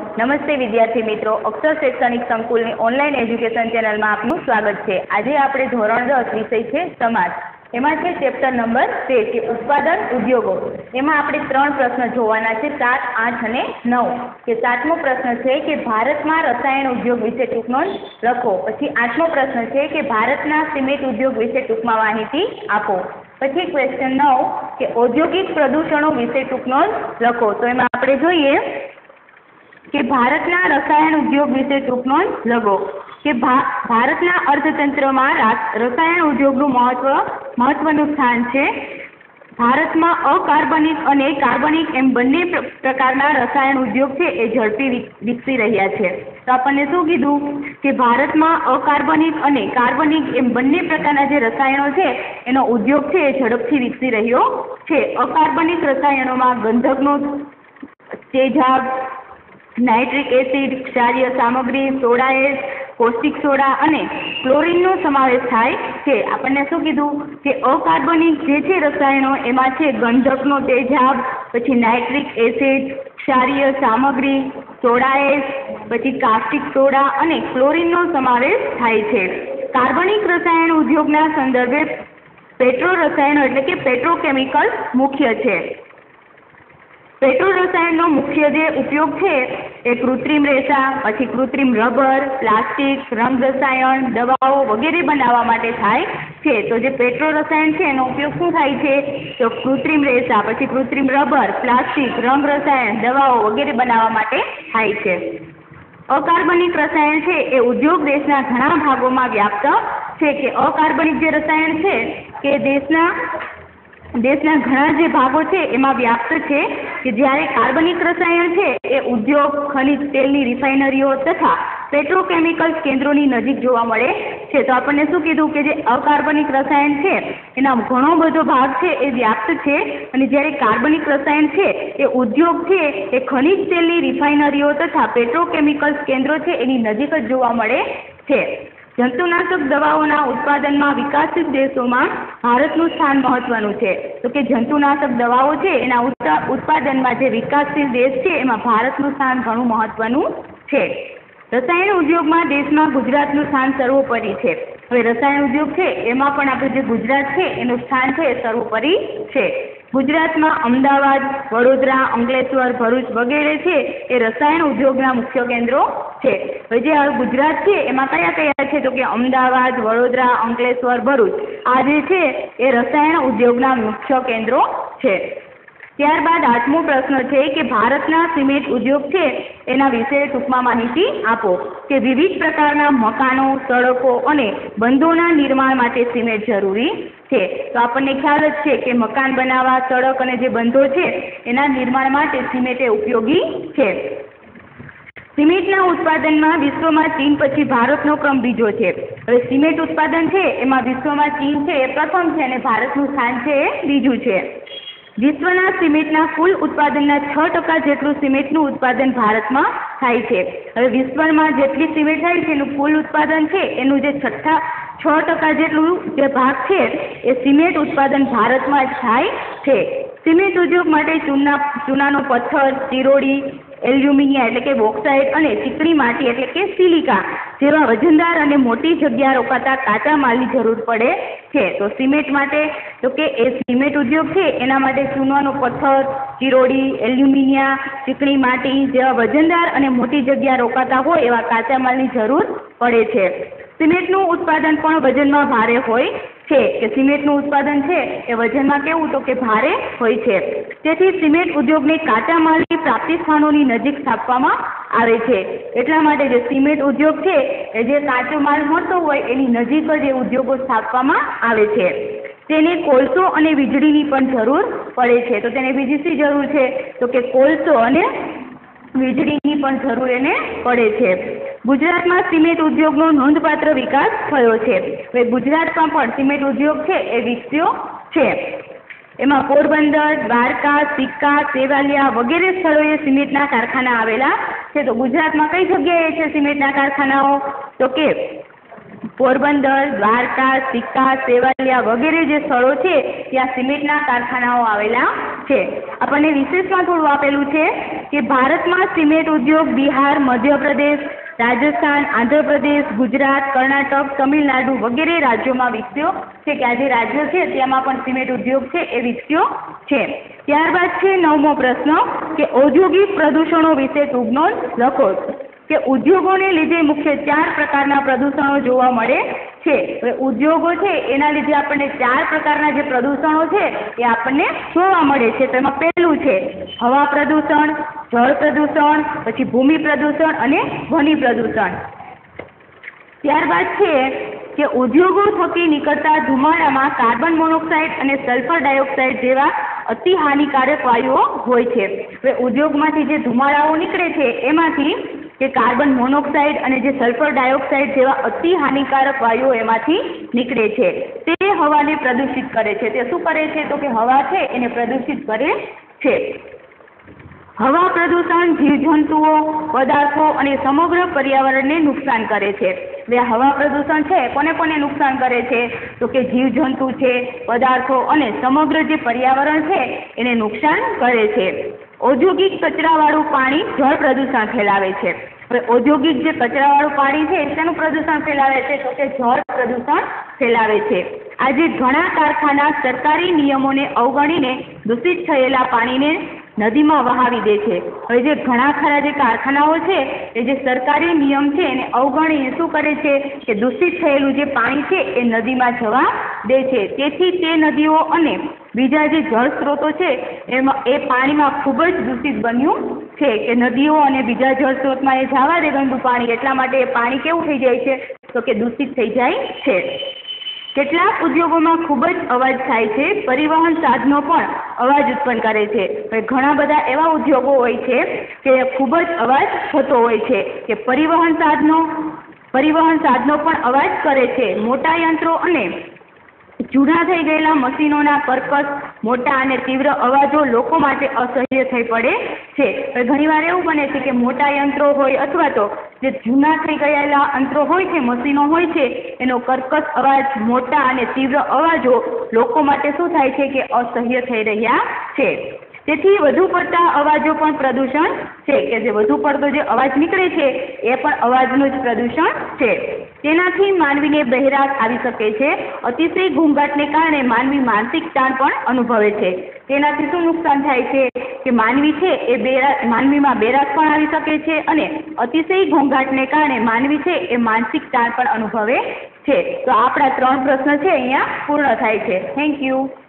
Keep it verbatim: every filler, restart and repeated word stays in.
नमस्ते विद्यार्थी मित्रों, अक्षर शैक्षणिक संकुल ऑनलाइन एज्युकेशन चैनल में आपनु स्वागत है। आज आपणे धोरण दस विषय है समाज, एमां छे चेप्टर नंबर तेर के उत्पादन उद्योगों। एमां आपणे त्रण प्रश्न जोवाना छे, सात, आठ अने नौ। के सातमो प्रश्न है कि भारत में रसायण उद्योग विषे टूंक नोंध लखो। पछी आठमो प्रश्न है कि भारतना सीमेंट उद्योग विषे टूंकमां माहिती आपो। पछी क्वेश्चन नौ के औद्योगिक प्रदूषणों विषे टूंक नोंध लखो। तो एमां आपणे जोईए कि भारतना रसायण उद्योग विषे टूंक नोंध लगो कि भा, भारतना अर्थतंत्र में रसायण उद्योग महत्व महत्वनु स्थान है। भारत में अकार्बनिक और कार्बनिक एम बंने प्रकारना रसायण उद्योग है ए झड़पी विकसी रह्या छे। तो आपने शू कीधुं कि भारत में अकार्बनिक और कार्बनिक एम बंने प्रकारना जे रसायणों है एनो उद्योग है झड़पथी विकसी रह्यो छे। अकार्बनिक रसायणों में गंधकनो तेजाब, नाइट्रिक एसिड, क्षारीय सामग्री, सोडाएस, कोस्टिक सोडा अने क्लोरीन नो समावेश थाय छे। आपने शुं कीधुं कि अकार्बनिक जे छे रसायणों एमां छे गंधकनो तेजाब, पछी नाइट्रिक एसिड, क्षारीय सामग्री, सोडाएस, पछी कास्टिक सोडा अने क्लोरीन नो समावेश थाय छे। कार्बनिक रसायण उद्योगना संदर्भे पेट्रो रसायणों एटले के पेट्रोकेमिकल मुख्य छे। पेट्रो रसायणनो मुख्य जे उपयोग है ए कृत्रिम रेसा, पछी कृत्रिम रबर, प्लास्टिक, रंग रसायण, दवाओं वगैरह बनावा माटे थाय छे। तो जे पेट्रो रसायण छे एनो उपयोग शुं थाय छे? तो कृत्रिम रेसा, पछी कृत्रिम रबर, प्लास्टिक, रंग रसायण, दवाओं वगैरह बनावा माटे थाय छे। अकार्बनिक रसायण है ए उद्योग देशना घणा भागोमां व्याप्त छे। के अकार्बनिक जे रसायण है के देशना देशना घणा जे भागो छे एमां व्याप्त छे। कि ज्यारे कार्बनिक रसायण छे ए उद्योग, खनिज तेलनी रिफाइनरीओ तथा पेट्रोकेमिकल केन्द्रोनी नजीक जोवा मळे छे। तो आपणे शुं कीधुं कि जे अकार्बनिक रसायण छे एना घणो बधो भाग छे ए व्याप्त छे अने ज्यारे कार्बनिक रसायण छे ए उद्योग छे ए खनिज तेलनी रिफाइनरीओ तथा पेट्रोकेमिकल केन्द्रो छे एनी नजीक ज जोवा मळे छे। जंतुनाशक दवाओना उत्पादन में विकसित देशों में भारतनु स्थान महत्वनु है। तो कि जंतुनाशक दवाओं है एना उत्पादन में जे विकसित देश है एमां भारतनु स्थान घणुं महत्वनु है। रसायण उद्योग में देश में गुजरातनु स्थान सर्वोपरि है। हवे रसायण उद्योग है एमां पण आपणे जे गुजरात है एनुं स्थान है सर्वोपरि है। गुजरात में अमदावाद, वडोदरा, अंकलेश्वर, भरूच वगैरह है ए रसायण उद्योगना मुख्य केन्द्रों है। हवे जे गुजरात है एमां कया कया छे? तो कि अमदावाद, वडोदरा, अंकलेश्वर, भरूच आ जे छे ए रसायण उद्योगना मुख्य केन्द्रों है। त्यारबाद आठमो प्रश्न है कि भारतना सीमेंट उद्योग है एना विषे टूंकमां माहिती आपो। कि विविध प्रकारना मकानों, सड़कों और बंधोना निर्माण माटे सीमेंट जरूरी है। तो आपने ख्याल ज छे कि मकान बनावा, सड़क और जे बंधो है एना निर्माण माटे सीमेंट उपयोगी है। सीमेंटना उत्पादन में विश्व में चीन पछी भारतनो क्रम बीजो है। हवे सीमेंट उत्पादन है एमां विश्व में चीन है प्रथम है अने भारतनुं स्थान है बीजू है। विश्वना सीमेंटना कुल उत्पादनना छ टका जेटलुं सीमेंटनुं उत्पादन भारत में थाय छे। हवे विश्वमां जेटली सीमेंट थाय छे एनुं कुल उत्पादन छे एनुं जे छठ्ठा छ टका जेटलुं जे भाग छे ए सीमेंट उत्पादन भारत में थाय छे। सीमेंट उद्योग माटे चूना चूनानो पत्थर, चिरोड़ी, एल्युमिनिया एटले के बोक्साइट और चीकणी माटी एटले के सिलिका जेवा वजनदार और मोटी जग्या रोकाता काचा मालनी जरूर पड़े छे। तो सीमेंट माटे तो के ए सीमेंट उद्योग है एना माटे चूनानो पत्थर, चिरोड़ी, एल्युमिनिया, चीकणी माटी जेवा वजनदार और मोटी जग्या रोकाता होय एवा काचा मालनी जरूर पड़े छे। सीमेंटनुं उत्पादन पण वजन में भारे होय छे। कि सीमेंटनुं उत्पादन है ए वजन में केवुं तो कि भारे होय छे। तेथी सीमेंट उद्योगने काचा मालनी प्राप्ति स्थानोनी नजीक स्थापवामां आवे छे। एटला माटे जे सीमेंट उद्योग है ए जे काचो माल मळतो होय एनी नजीक ज उद्योगो स्थापवामां आवे छे। तेने कोळसो अने वीजळीनी पण जरूर पड़े छे। तो तेने बीजी शी जरूर छे? तो कि कोळसो अने वीजळीनी पण जरूर एने पड़े छे। गुजरात में सीमेंट उद्योगनो नोंधपात्र विकास थयो छे। हवे गुजरात में पण सीमेंट उद्योग छे ए विकस्यो छे। एमां पोरबंदर, द्वारका, सिक्का, सेवालिया वगैरह स्थलोए सीमेंटना कारखाना आवेला छे। तो गुजरात में कई जग्याए छे सीमेंटना कारखानाओ? तो कि પોરબંદર, દ્વારકા, સિક્કા, સેવાલિયા વગેરે જે સ્થળો છે ત્યાં સિમેન્ટના કારખાનાઓ આવેલા છે. આપણને વિશેષમાં થોડું આપેલું છે કે ભારતમાં સિમેન્ટ ઉદ્યોગ બિહાર, મધ્યપ્રદેશ, રાજસ્થાન, આંધ્રપ્રદેશ, ગુજરાત, કર્ણાટક, તમિલનાડુ વગેરે રાજ્યોમાં વિકસ્યો છે કે આ જે રાજ્યો છે તેમાં પણ સિમેન્ટ ઉદ્યોગ છે એ વિકસ્યો છે. ત્યારબાદ છે નવમો પ્રશ્ન કે ઔદ્યોગિક પ્રદૂષણો વિશે ટૂંક નોંધ લખો. કે ઉદ્યોગોને લીધે મુખ્ય ચાર પ્રકારના પ્રદૂષણો જોવા મળે છે. હવે ઉદ્યોગો છે એના લીધે આપણને ચાર પ્રકારના જે પ્રદૂષણો છે એ આપણને જોવા મળે છે. તેમાં પહેલું છે હવા પ્રદૂષણ, જળ પ્રદૂષણ, પછી ભૂમિ પ્રદૂષણ અને ધ્વનિ પ્રદૂષણ. ત્યારબાદ છે કે ઉદ્યોગો થકી નીકળતા ધુમાડામાં કાર્બન મોનોક્સાઇડ અને સલ્ફર ડાયોક્સાઇડ જેવા અતિ હાનિકારક વાયુઓ હોય છે. હવે ઉદ્યોગમાંથી જે ધુમાડાઓ નીકળે છે એમાંથી કે કાર્બન મોનોક્સાઇડ અને જે સલ્ફર ડાયોક્સાઇડ જેવા અતિ હાનિકારક વાયુઓ એમાંથી નીકળે છે. તે હવાને પ્રદૂષિત કરે છે. તે શું કરે છે તો કે હવા છે એને પ્રદૂષિત કરે છે. હવા પ્રદૂષણ જીવજંતુઓ, પદાર્થો અને સમગ્ર પર્યાવરણને નુકસાન કરે છે. હવે હવા પ્રદૂષણ છે કોને કોને નુકસાન કરે છે તો કે જીવજંતુ છે, પદાર્થો અને સમગ્ર જે પર્યાવરણ છે એને નુકસાન કરે છે. ઔદ્યોગિક કચરાવાળું પાણી જળ પ્રદૂષણ ફેલાવે છે. હવે ઔદ્યોગિક જે કચરાવાળું પાણી છે તેનું પ્રદૂષણ ફેલાવે છે તો કે જળ પ્રદૂષણ ફેલાવે છે. આજે ઘણા કારખાના સરકારી નિયમોને અવગણીને દૂષિત થયેલા પાણીને નદીમાં વહાવી દે છે. હવે જે ઘણા ખરા જે કારખાનાઓ છે એ જે સરકારી નિયમ છે એને અવગણીને શું કરે છે કે દૂષિત થયેલું જે પાણી છે એ નદીમાં જવા દે છે. તેથી તે નદીઓ અને બીજા જે જળ સ્ત્રોતો છે એમાં એ પાણીમાં ખૂબ જ દૂષિત બન્યું છે કે નદીઓ અને બીજા જળ સ્ત્રોતમાં એ જવા દે ગંદુ પાણી, એટલા માટે એ પાણી કેવું થઈ જાય છે તો કે દૂષિત થઈ જાય છે. કેટલાક ઉદ્યોગોમાં ખૂબ જ અવાજ થાય છે. પરિવહન સાધનો પણ અવાજ ઉત્પન્ન કરે છે. ઘણા બધા એવા ઉદ્યોગો હોય છે કે ખૂબ જ અવાજ થતો હોય છે કે પરિવહન સાધનો પરિવહન સાધનો પણ અવાજ કરે છે. મોટા યંત્રો અને જૂના થઈ ગયેલા મશીનોના કર્કશ, મોટા અને તીવ્ર અવાજો લોકો માટે અસહ્ય થઈ પડે છે. ઘણીવાર એવું બને છે કે મોટા યંત્રો હોય અથવા તો જે જૂના થઈ ગયેલા યંત્રો હોય છે, મશીનો હોય છે, એનો કર્કશ અવાજ, મોટા અને તીવ્ર અવાજો લોકો માટે શું થાય છે કે અસહ્ય થઈ રહ્યા છે. તેથી વધુ પડતા અવાજો પણ પ્રદૂષણ છે કે જે વધુ પડતો જે અવાજ નીકળે છે એ પણ અવાજનું જ પ્રદૂષણ છે. તેનાથી માનવીને બહેરાશ આવી શકે છે. અતિશય ઘોંઘાટને કારણે માનવી માનસિક તાણ પણ અનુભવે છે. તેનાથી શું નુકસાન થાય છે કે માનવી છે એ બેરા માનવીમાં બેરાશ પણ આવી શકે છે અને અતિશય ઘોંઘાટને કારણે માનવી છે એ માનસિક તાણ પણ અનુભવે છે. તો આપણા ત્રણ પ્રશ્ન છે અહીંયા પૂર્ણ થાય છે. Thank you.